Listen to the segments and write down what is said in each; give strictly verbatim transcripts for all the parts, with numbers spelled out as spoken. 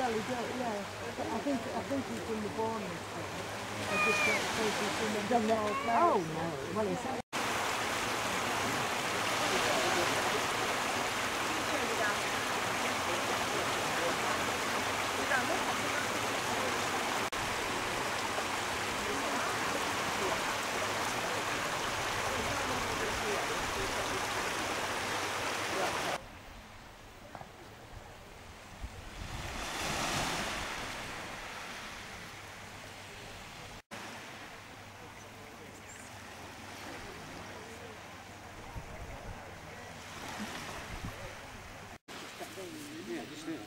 Well, he does, yeah. But I think I think he's in the Bournemouth thing. I just don't think he's in the Done that. Lulworth Oh Cove. no. Well, it's. Yeah, just there.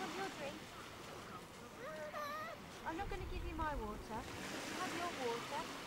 I'm not going to give you my water. Have your water.